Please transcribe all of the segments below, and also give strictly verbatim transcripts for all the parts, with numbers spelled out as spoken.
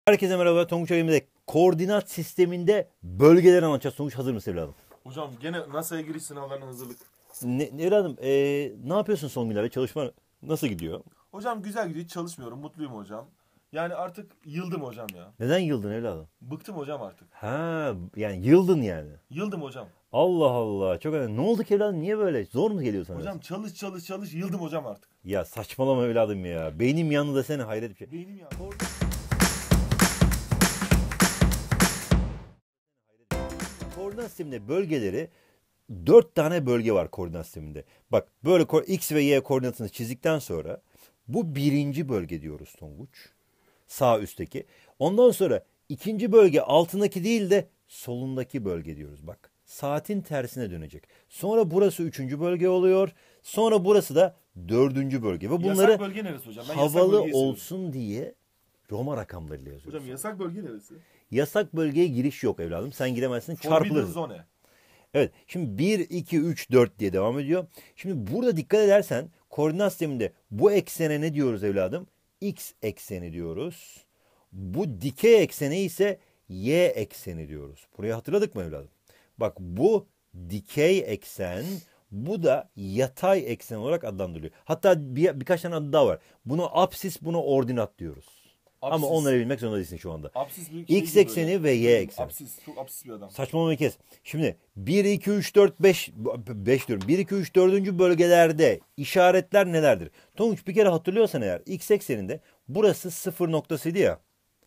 Herkese merhaba. Tonguç Ayım'da koordinat sisteminde bölgeleri anlatacağız. Tonguç, hazır mısın evladım? Hocam gene NASA'ya giriş sınavlarına hazırlık. Ne, ne evladım, ee, ne yapıyorsun son günlerde? Çalışma nasıl gidiyor? Hocam güzel gidiyor, hiç çalışmıyorum, mutluyum hocam. Yani artık yıldım hocam ya. Neden yıldın evladım? Bıktım hocam artık. Ha, yani yıldın yani. Yıldım hocam. Allah Allah, çok önemli. Ne oldu ki evladım? Niye böyle? Zor mu geliyor sana? Hocam çalış çalış çalış yıldım hocam artık. Ya saçmalama evladım ya. Beynim yandı desene, hayret bir şey. Beynim ya. Koordinat sisteminde bölgeleri dört tane bölge var koordinat sisteminde. Bak, böyle ko- x ve y koordinatını çizdikten sonra bu birinci bölge diyoruz Tonguç. Sağ üstteki. Ondan sonra ikinci bölge altındaki değil de solundaki bölge diyoruz. Bak, saatin tersine dönecek. Sonra burası üçüncü bölge oluyor. Sonra burası da dördüncü bölge. Ve bunları Yasak bölge neresi hocam? Ben yasak havalı bölgeyi seviyorum. olsun diye Roma rakamlarıyla yazıyoruz. Hocam yasak bölge neresi? Yasak bölgeye giriş yok evladım. Sen giremezsin, Forbidden çarpılırsın. zone. Evet, şimdi bir, iki, üç, dört diye devam ediyor. Şimdi burada dikkat edersen koordinat sisteminde bu eksene ne diyoruz evladım? X ekseni diyoruz. Bu dikey eksene ise y ekseni diyoruz. Burayı hatırladık mı evladım? Bak, bu dikey eksen, bu da yatay eksen olarak adlandırılıyor. Hatta bir, birkaç tane adı daha var. Buna apsis, buna ordinat diyoruz. Ama Apsis. onları bilmek zorunda değilsin şu anda. Apsis bir şey X gibi ekseni böyle. ve y ekseni. Apsis. Çok apsis bir adam. Saçmalamayı kes. Şimdi bir, iki, üç, dört, beş, beş diyorum. bir, iki, üç, dördüncü bölgelerde işaretler nelerdir? Tonguç, bir kere hatırlıyorsan eğer x ekseninde burası sıfır noktasıydı ya.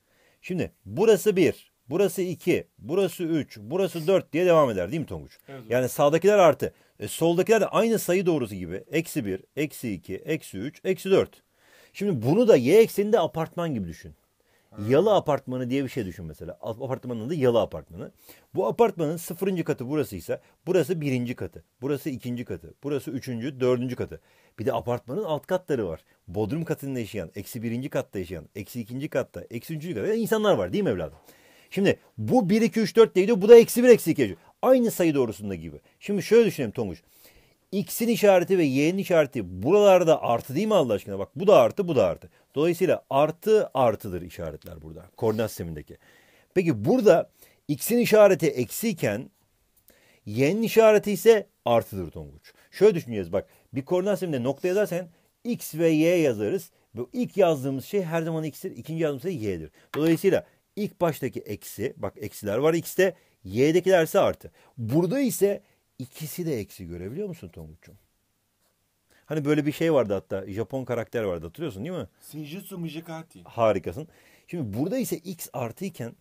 Şimdi burası bir, burası iki, burası üç, burası dört diye devam eder değil mi Tonguç? Evet hocam. Yani sağdakiler artı. E, soldakiler de aynı sayı doğrusu gibi. Eksi bir, eksi iki, eksi üç, eksi dört. Şimdi bunu da y ekseninde apartman gibi düşün. Yalı apartmanı diye bir şey düşün mesela. Apartmanın adı yalı apartmanı. Bu apartmanın sıfırıncı katı burasıysa burası birinci katı. Burası ikinci katı. Burası üçüncü, dördüncü katı. Bir de apartmanın alt katları var. Bodrum katında yaşayan, eksi birinci katta yaşayan, eksi ikinci katta, eksi üçüncü katta insanlar var değil mi evladım? Şimdi bu bir, iki, üç, dört diye bu da eksi bir, eksi iki yaşıyor. Aynı sayı doğrusunda gibi. Şimdi şöyle düşünelim Tonguç. X'in işareti ve Y'nin işareti buralarda artı değil mi Allah aşkına? Bak, bu da artı, bu da artı. Dolayısıyla artı artıdır işaretler burada. Koordinat sistemindeki. Peki burada X'in işareti eksiyken Y'nin işareti ise artıdır Tonguç. Şöyle düşüneceğiz bak. Bir koordinat sisteminde nokta yazarsan X ve Y yazarız. Bu ilk yazdığımız şey her zaman X'tir. İkinci yazdığımız şey Y'dir. Dolayısıyla ilk baştaki eksi, bak eksiler var X'te. Y'dekiler ise artı. Burada ise İkisi de eksi, görebiliyor musun Tonguç'um? Hani böyle bir şey vardı, hatta Japon karakter vardı, hatırlıyorsun değil mi? Shinjutsu Mijikati. Harikasın. Şimdi burada ise x artı iken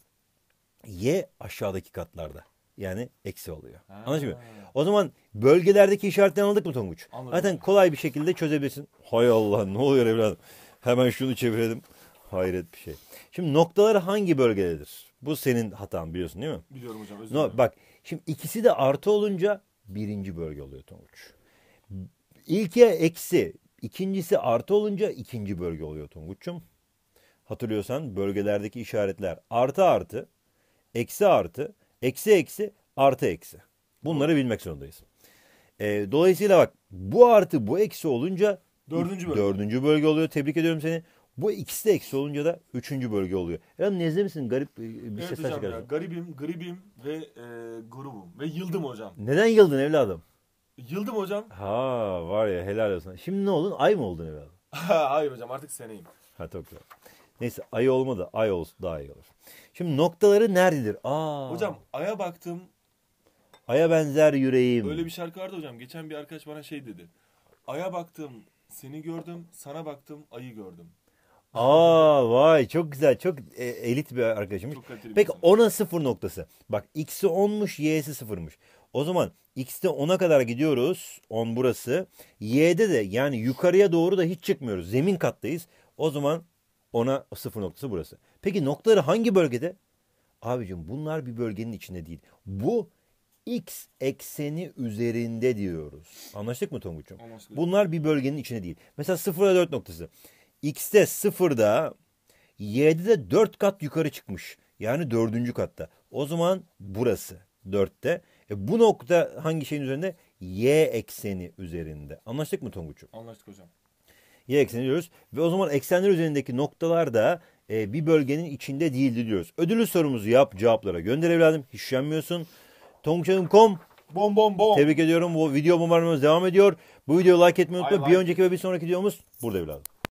y aşağıdaki katlarda. Yani eksi oluyor. Ha. Anlaşılıyor mu? O zaman bölgelerdeki işaretleri anladık mı Tonguç? Anladım. Zaten kolay bir şekilde çözebilirsin. Hay Allah, ne oluyor evladım? Hemen şunu çevirelim. Hayret bir şey. Şimdi noktaları hangi bölgededir? Bu senin hatan, biliyorsun değil mi? Biliyorum hocam, özür No, dilerim. bak, şimdi ikisi de artı olunca birinci bölge oluyor Tonguç. İlki eksi, ikincisi artı olunca ikinci bölge oluyor Tonguç'um. Hatırlıyorsan bölgelerdeki işaretler artı artı, eksi artı, eksi eksi, artı eksi. Bunları bilmek zorundayız. Ee, dolayısıyla bak, bu artı bu eksi olunca Dördüncü bölge. dördüncü bölge oluyor. Tebrik ediyorum seni. Bu ikisi de eksi olunca da üçüncü bölge oluyor. Ya nezle misin? Garip e, bir Evet sesler hocam ya. çıkarsın. Garibim, gribim ve e, grubum. Ve yıldım hocam. Neden yıldın evladım? Yıldım hocam. Ha, var ya, helal olsun. Şimdi ne oldun? Ay mı oldun evladım? Hayır hocam, artık seneyim. Ha, çok güzel. Neyse, ay olmadı. Ay olsun daha iyi olur. Şimdi noktaları nerededir? Aa, Hocam aya baktım. aya benzer yüreğim. Öyle bir şarkı vardı hocam. Geçen bir arkadaş bana şey dedi. Aya baktım, seni gördüm. Sana baktım, ayı gördüm. Aa, vay, çok güzel. Çok e, elit bir arkadaşımmış. Çok kaliteli bir Peki insan. ona sıfır noktası. Bak, x'i onmuş, y'si sıfırmış. O zaman x'te ona kadar gidiyoruz. on burası. Y'de de yani yukarıya doğru da hiç çıkmıyoruz. Zemin kattayız. O zaman ona sıfır noktası burası. Peki noktaları hangi bölgede? Abicim, bunlar bir bölgenin içinde değil. Bu x ekseni üzerinde diyoruz. Anlaştık mı Tonguç'um? Anlaştık. Bunlar bir bölgenin içinde değil. Mesela sıfırda dört noktası. X'te sıfırda, y'de de dört kat yukarı çıkmış. Yani dördüncü katta. O zaman burası dörtte. E bu nokta hangi şeyin üzerinde? Y ekseni üzerinde. Anlaştık mı Tonguç'um? Anlaştık hocam. Y ekseni diyoruz. Ve o zaman eksenler üzerindeki noktalar da e, bir bölgenin içinde değildi diyoruz. Ödüllü sorumuzu yap, cevaplara gönder evladım. Hiç üşenmiyorsun. tonguçhanım nokta com Bom bom bom. Tebrik ediyorum. Bu video bombardımanımız devam ediyor. Bu videoyu like etmeyi unutma. I Bir like önceki ve bir sonraki videomuz burada evladım.